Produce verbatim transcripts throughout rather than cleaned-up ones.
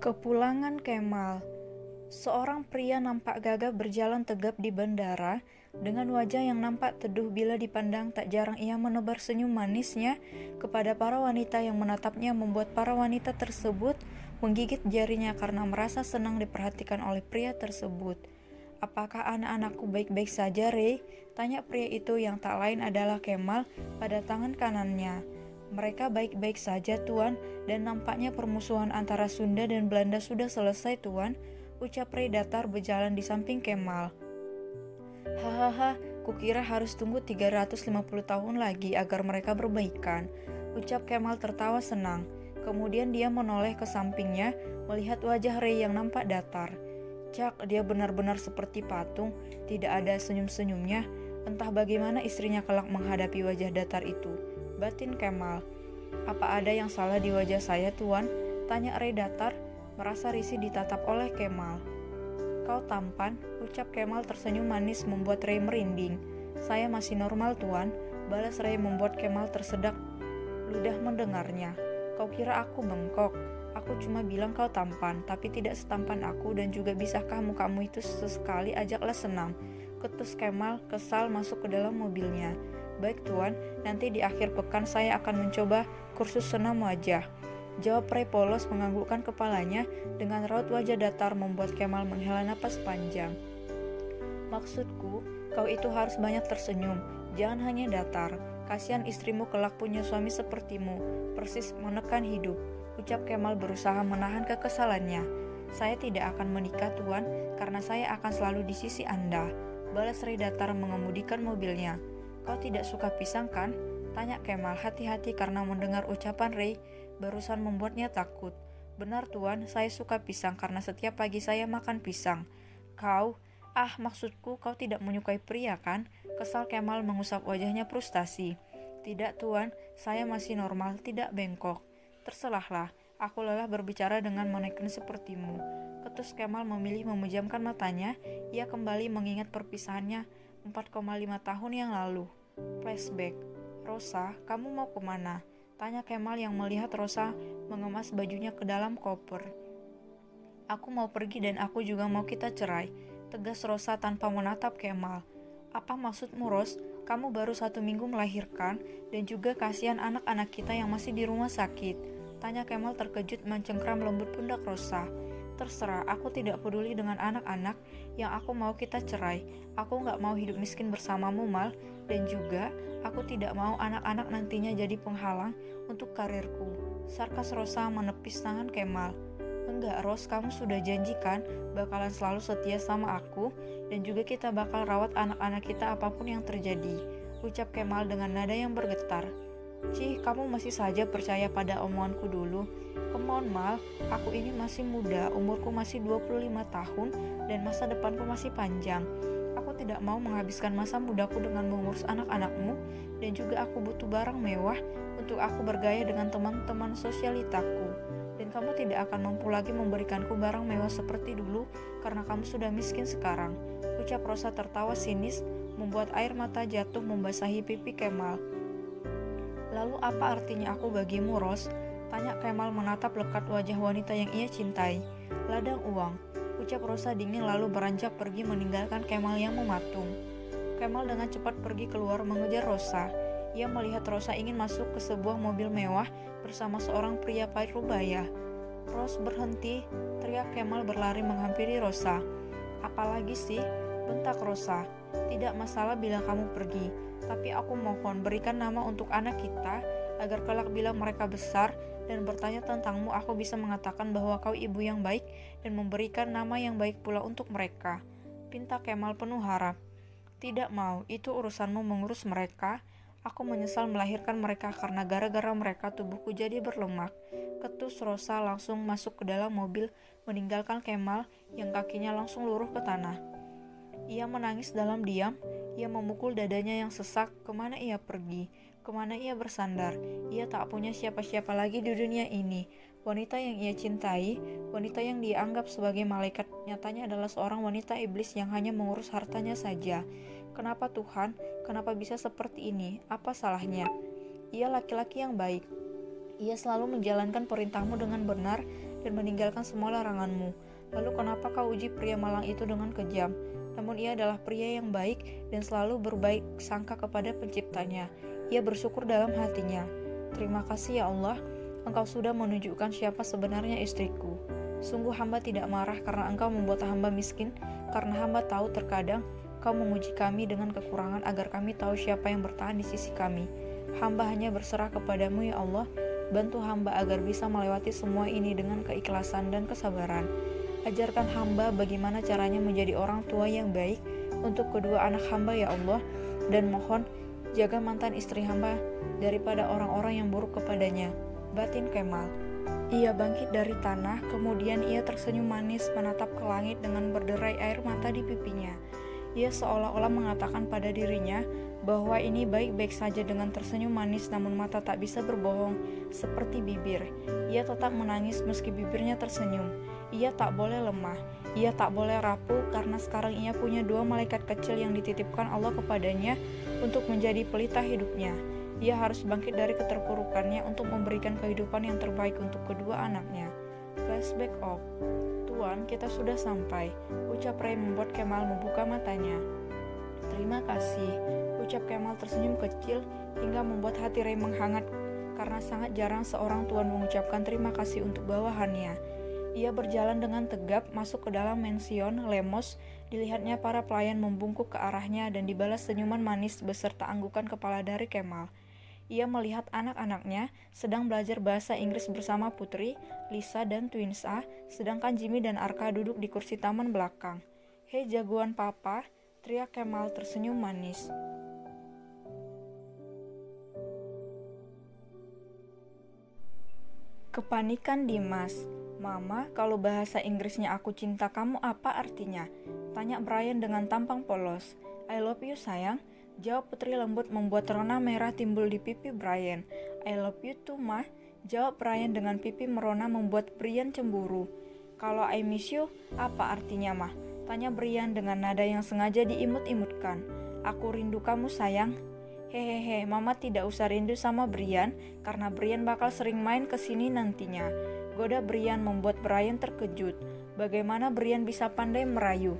Kepulangan Kemal. Seorang pria nampak gagah berjalan tegap di bandara dengan wajah yang nampak teduh bila dipandang. Tak jarang ia menebar senyum manisnya kepada para wanita yang menatapnya, membuat para wanita tersebut menggigit jarinya karena merasa senang diperhatikan oleh pria tersebut. "Apakah anak-anakku baik-baik saja, Rey?" tanya pria itu yang tak lain adalah Kemal pada tangan kanannya. "Mereka baik-baik saja, Tuan, dan nampaknya permusuhan antara Sunda dan Belanda sudah selesai, Tuan," ucap Rey datar berjalan di samping Kemal. "Hahaha, kukira harus tunggu tiga ratus lima puluh tahun lagi agar mereka berbaikan," ucap Kemal tertawa senang. Kemudian dia menoleh ke sampingnya, melihat wajah Rey yang nampak datar. Cak, dia benar-benar seperti patung, tidak ada senyum-senyumnya. Entah bagaimana istrinya kelak menghadapi wajah datar itu, batin Kemal. "Apa ada yang salah di wajah saya, Tuan?" tanya Rey datar, merasa risih ditatap oleh Kemal. "Kau tampan," ucap Kemal tersenyum manis membuat Rey merinding. "Saya masih normal, Tuan," balas Rey membuat Kemal tersedak ludah mendengarnya. "Kau kira aku bengkok? Aku cuma bilang kau tampan, tapi tidak setampan aku, dan juga bisakah mukamu itu sesekali ajaklah senam," ketus Kemal kesal masuk ke dalam mobilnya. "Baik, Tuan, nanti di akhir pekan saya akan mencoba kursus senam wajah," jawab Rey polos menganggukkan kepalanya. Dengan raut wajah datar membuat Kemal menghela napas panjang. "Maksudku, kau itu harus banyak tersenyum, jangan hanya datar. Kasihan istrimu kelak punya suami sepertimu, persis menekan hidup," ucap Kemal berusaha menahan kekesalannya. "Saya tidak akan menikah, Tuan, karena saya akan selalu di sisi Anda," balas Rey datar mengemudikan mobilnya. "Kau tidak suka pisang, kan?" tanya Kemal hati-hati karena mendengar ucapan Rey barusan membuatnya takut. "Benar, Tuan, saya suka pisang karena setiap pagi saya makan pisang." "Kau, ah maksudku kau tidak menyukai pria, kan?" kesal Kemal mengusap wajahnya frustasi. "Tidak, Tuan, saya masih normal, tidak bengkok." "Terserahlah, aku lelah berbicara dengan maneken sepertimu," ketus Kemal memilih memejamkan matanya. Ia kembali mengingat perpisahannya empat koma lima tahun yang lalu. Flashback. "Rosa, kamu mau kemana?" tanya Kemal yang melihat Rosa mengemas bajunya ke dalam koper. "Aku mau pergi dan aku juga mau kita cerai," tegas Rosa tanpa menatap Kemal. "Apa maksudmu, Ros? Kamu baru satu minggu melahirkan, dan juga kasihan anak-anak kita yang masih di rumah sakit," tanya Kemal terkejut mencengkram lembut pundak Rosa. "Terserah, aku tidak peduli dengan anak-anak. Yang aku mau kita cerai. Aku gak mau hidup miskin bersamamu, Mal. Dan juga, aku tidak mau anak-anak nantinya jadi penghalang untuk karirku," sarkas Rosa menepis tangan Kemal. "Enggak, Ros, kamu sudah janjikan bakalan selalu setia sama aku, dan juga kita bakal rawat anak-anak kita apapun yang terjadi," ucap Kemal dengan nada yang bergetar. "Cih, kamu masih saja percaya pada omonganku dulu. Come on, Mal, aku ini masih muda, umurku masih dua puluh lima tahun, dan masa depanku masih panjang. Aku tidak mau menghabiskan masa mudaku dengan mengurus anak-anakmu, dan juga aku butuh barang mewah untuk aku bergaya dengan teman-teman sosialitaku. Dan kamu tidak akan mampu lagi memberikanku barang mewah seperti dulu karena kamu sudah miskin sekarang," ucap Rosa tertawa sinis membuat air mata jatuh membasahi pipi Kemal. "Lalu apa artinya aku bagimu, Ros?" tanya Kemal menatap lekat wajah wanita yang ia cintai. "Ladang uang," ucap Rosa dingin lalu beranjak pergi meninggalkan Kemal yang mematung. Kemal dengan cepat pergi keluar mengejar Rosa. Ia melihat Rosa ingin masuk ke sebuah mobil mewah bersama seorang pria parubaya. "Ros, berhenti!" teriak Kemal berlari menghampiri Rosa. "Apalagi sih?" bentak Rosa. "Tidak masalah bila kamu pergi, tapi aku mohon berikan nama untuk anak kita, agar kelak bila mereka besar dan bertanya tentangmu, aku bisa mengatakan bahwa kau ibu yang baik dan memberikan nama yang baik pula untuk mereka," pinta Kemal penuh harap. "Tidak mau, itu urusanmu mengurus mereka. Aku menyesal melahirkan mereka karena gara-gara mereka tubuhku jadi berlemak," ketus Rosa langsung masuk ke dalam mobil meninggalkan Kemal yang kakinya langsung luruh ke tanah. Ia menangis dalam diam. Ia memukul dadanya yang sesak. Kemana ia pergi? Kemana ia bersandar? Ia tak punya siapa-siapa lagi di dunia ini. Wanita yang ia cintai, wanita yang dia anggap sebagai malaikat, nyatanya adalah seorang wanita iblis yang hanya mengurus hartanya saja. Kenapa, Tuhan? Kenapa bisa seperti ini? Apa salahnya? Ia laki-laki yang baik. Ia selalu menjalankan perintahmu dengan benar, dan meninggalkan semua laranganmu. Lalu kenapa kau uji pria malang itu dengan kejam? Namun ia adalah pria yang baik dan selalu berbaik sangka kepada penciptanya. Ia bersyukur dalam hatinya. Terima kasih ya Allah, Engkau sudah menunjukkan siapa sebenarnya istriku. Sungguh hamba tidak marah karena Engkau membuat hamba miskin, karena hamba tahu terkadang Kau menguji kami dengan kekurangan agar kami tahu siapa yang bertahan di sisi kami. Hamba hanya berserah kepadamu ya Allah, bantu hamba agar bisa melewati semua ini dengan keikhlasan dan kesabaran. Ajarkan hamba bagaimana caranya menjadi orang tua yang baik untuk kedua anak hamba ya Allah, dan mohon jaga mantan istri hamba daripada orang-orang yang buruk kepadanya. Batin Kemal. Ia bangkit dari tanah, kemudian ia tersenyum manis menatap ke langit dengan berderai air mata di pipinya. Ia seolah-olah mengatakan pada dirinya bahwa ini baik-baik saja. Dengan tersenyum manis namun mata tak bisa berbohong seperti bibir. Ia tetap menangis meski bibirnya tersenyum. Ia tak boleh lemah, ia tak boleh rapuh karena sekarang ia punya dua malaikat kecil yang dititipkan Allah kepadanya untuk menjadi pelita hidupnya. Ia harus bangkit dari keterpurukannya untuk memberikan kehidupan yang terbaik untuk kedua anaknya. Flashback of Tuan, kita sudah sampai, ucap Ray membuat Kemal membuka matanya. Terima kasih, ucap Kemal tersenyum kecil hingga membuat hati Ray menghangat karena sangat jarang seorang tuan mengucapkan terima kasih untuk bawahannya. Ia berjalan dengan tegap masuk ke dalam mension Lemos. Dilihatnya para pelayan membungkuk ke arahnya dan dibalas senyuman manis beserta anggukan kepala dari Kemal. Ia melihat anak-anaknya sedang belajar bahasa Inggris bersama Putri, Lisa, dan Twins A, sedangkan Jimmy dan Arka duduk di kursi taman belakang. Hei jagoan papa, teriak Kemal tersenyum manis. Kepanikan Dimas. Mama, kalau bahasa Inggrisnya aku cinta kamu apa artinya? Tanya Brian dengan tampang polos. I love you sayang, jawab Putri lembut membuat rona merah timbul di pipi Brian. I love you too mah, jawab Brian dengan pipi merona membuat Brian cemburu. Kalau I miss you, apa artinya mah? Tanya Brian dengan nada yang sengaja diimut-imutkan. Aku rindu kamu sayang. Hehehe, mama tidak usah rindu sama Brian karena Brian bakal sering main kesini nantinya. Goda Brian membuat Brian terkejut. Bagaimana Brian bisa pandai merayu?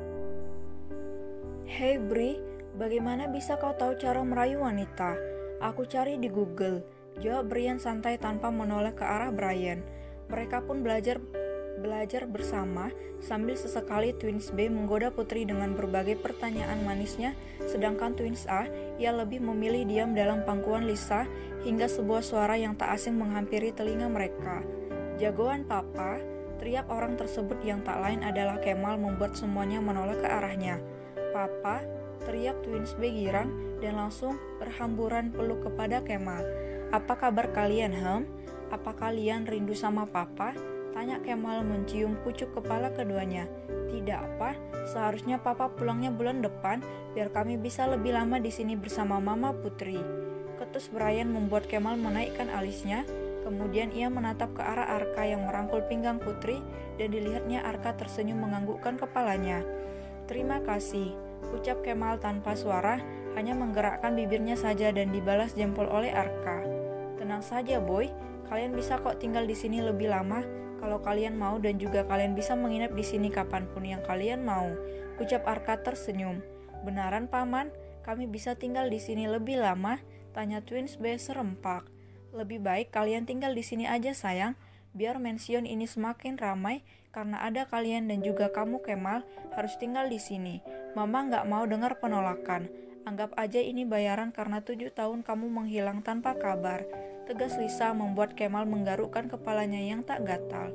Hei Bri, bagaimana bisa kau tahu cara merayu wanita? Aku cari di Google, jawab Brian santai tanpa menoleh ke arah Brian. Mereka pun belajar belajar bersama sambil sesekali Twins B menggoda Putri dengan berbagai pertanyaan manisnya, sedangkan Twins A ia lebih memilih diam dalam pangkuan Lisa hingga sebuah suara yang tak asing menghampiri telinga mereka. Jagoan papa, teriak orang tersebut yang tak lain adalah Kemal membuat semuanya menoleh ke arahnya. Papa, teriak Twins B girang dan langsung berhamburan peluk kepada Kemal. Apa kabar kalian, Hem? Apa kalian rindu sama papa? Tanya Kemal mencium pucuk kepala keduanya. Tidak apa, seharusnya papa pulangnya bulan depan biar kami bisa lebih lama di sini bersama mama Putri. Ketus Brian membuat Kemal menaikkan alisnya, kemudian ia menatap ke arah Arka yang merangkul pinggang Putri dan dilihatnya Arka tersenyum menganggukkan kepalanya. Terima kasih, ucap Kemal tanpa suara, hanya menggerakkan bibirnya saja dan dibalas jempol oleh Arka. Tenang saja boy, kalian bisa kok tinggal di sini lebih lama kalau kalian mau dan juga kalian bisa menginap di sini kapanpun yang kalian mau, ucap Arka tersenyum. Benaran paman, kami bisa tinggal di sini lebih lama? Tanya Twins B serempak. Lebih baik kalian tinggal di sini aja sayang, biar mension ini semakin ramai karena ada kalian dan juga kamu Kemal harus tinggal di sini. Mama nggak mau dengar penolakan. Anggap aja ini bayaran karena tujuh tahun kamu menghilang tanpa kabar. Tegas Lisa membuat Kemal menggarukkan kepalanya yang tak gatal.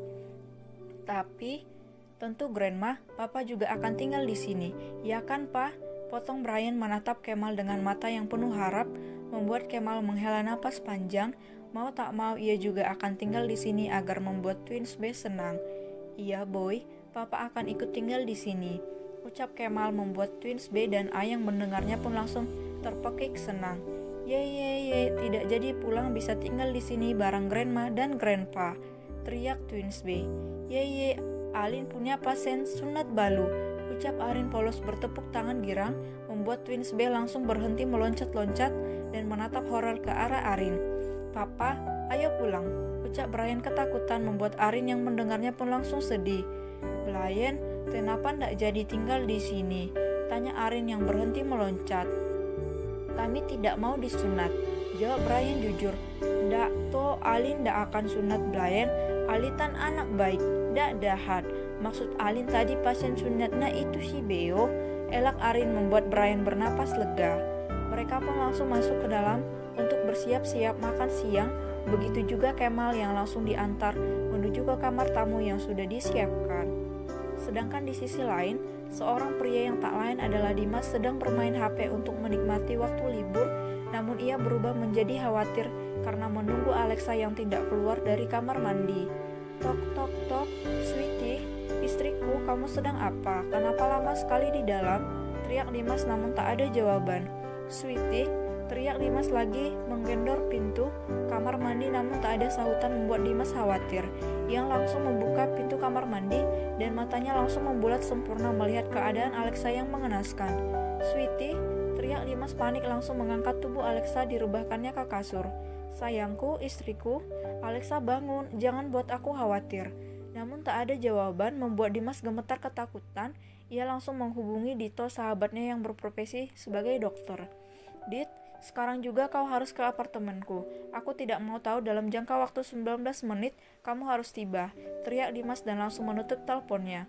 Tapi, tentu Grandma, Papa juga akan tinggal di sini. Ya kan, Pa? Potong Brian menatap Kemal dengan mata yang penuh harap, membuat Kemal menghela napas panjang. Mau tak mau ia juga akan tinggal di sini agar membuat Twins B senang. Iya, Boy, Papa akan ikut tinggal di sini. Ucap Kemal membuat Twins B dan A yang mendengarnya pun langsung terpekik senang. Ye ye ye, tidak jadi pulang bisa tinggal di sini bareng Grandma dan Grandpa, teriak Twins B. Ye ye, Alin punya pasien sunat balu, ucap Arin polos bertepuk tangan girang, membuat Twins B langsung berhenti meloncat-loncat dan menatap horor ke arah Arin. Papa, ayo pulang, ucap Brian ketakutan membuat Arin yang mendengarnya pun langsung sedih. Brian, kenapa ndak jadi tinggal di sini? Tanya Arin yang berhenti meloncat. Kami tidak mau disunat, jawab Brian jujur. Ndak, toh Alin ndak akan sunat Brian. Alin tan anak baik, ndak jahat. Maksud Alin tadi pasien sunatnya itu si Beo. Elak Arin membuat Brian bernapas lega. Mereka pun langsung masuk ke dalam untuk bersiap-siap makan siang. Begitu juga Kemal yang langsung diantar menuju ke kamar tamu yang sudah disiapkan. Sedangkan di sisi lain, seorang pria yang tak lain adalah Dimas sedang bermain H P untuk menikmati waktu libur, namun ia berubah menjadi khawatir karena menunggu Alexa yang tidak keluar dari kamar mandi. Tok tok tok, sweetie, istriku, kamu sedang apa? Kenapa lama sekali di dalam? Teriak Dimas namun tak ada jawaban. Sweetie, teriak Dimas lagi menggendor pintu kamar mandi namun tak ada sahutan membuat Dimas khawatir. Ia langsung membuka pintu kamar mandi dan matanya langsung membulat sempurna melihat keadaan Alexa yang mengenaskan. Sweetie, teriak Dimas panik langsung mengangkat tubuh Alexa direbahkannya ke kasur. Sayangku, istriku, Alexa bangun, jangan buat aku khawatir. Namun tak ada jawaban membuat Dimas gemetar ketakutan. Ia langsung menghubungi Dito, sahabatnya yang berprofesi sebagai dokter. Dit, sekarang juga kau harus ke apartemenku. Aku tidak mau tahu dalam jangka waktu sembilan belas menit kamu harus tiba, teriak Dimas dan langsung menutup teleponnya.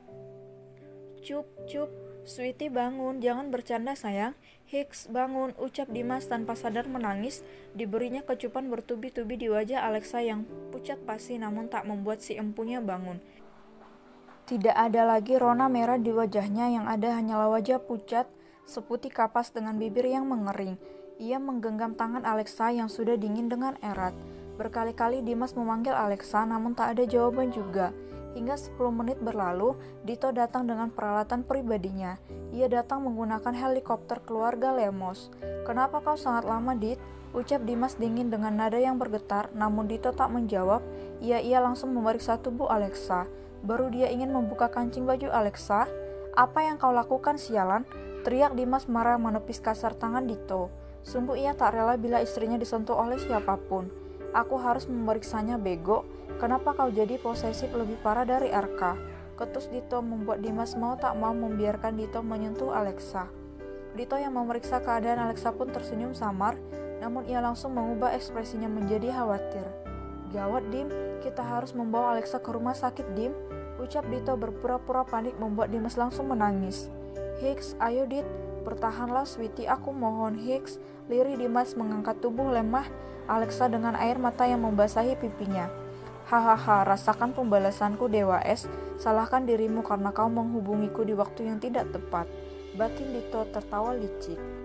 Cup, cup, Sweetie bangun, jangan bercanda sayang. Hicks bangun, ucap Dimas tanpa sadar menangis. Diberinya kecupan bertubi-tubi di wajah Alexa yang pucat pasi namun tak membuat si empunya bangun. Tidak ada lagi rona merah di wajahnya, yang ada hanyalah wajah pucat, seputih kapas dengan bibir yang mengering. Ia menggenggam tangan Alexa yang sudah dingin dengan erat. Berkali-kali Dimas memanggil Alexa namun tak ada jawaban juga. Hingga sepuluh menit berlalu, Dito datang dengan peralatan pribadinya. Ia datang menggunakan helikopter keluarga Lemos. Kenapa kau sangat lama, Dit? Ucap Dimas dingin dengan nada yang bergetar, namun Dito tak menjawab. Ia ia langsung memeriksa tubuh Alexa. Baru dia ingin membuka kancing baju Alexa. Apa yang kau lakukan, sialan? Teriak Dimas marah menepis kasar tangan Dito. Sungguh ia tak rela bila istrinya disentuh oleh siapapun. Aku harus memeriksanya, bego. Kenapa kau jadi posesif lebih parah dari Arka? Ketus Dito membuat Dimas mau tak mau membiarkan Dito menyentuh Alexa. Dito yang memeriksa keadaan Alexa pun tersenyum samar, namun ia langsung mengubah ekspresinya menjadi khawatir. Gawat, Dim, kita harus membawa Alexa ke rumah sakit, Dim. Ucap Dito berpura-pura panik membuat Dimas langsung menangis. Hicks, ayo Dit, bertahanlah sweetie, aku mohon. Hicks, lirih Dimas mengangkat tubuh lemah Alexa dengan air mata yang membasahi pipinya. Hahaha, rasakan pembalasanku Dewa Es, salahkan dirimu karena kau menghubungiku di waktu yang tidak tepat. Batin Dito tertawa licik.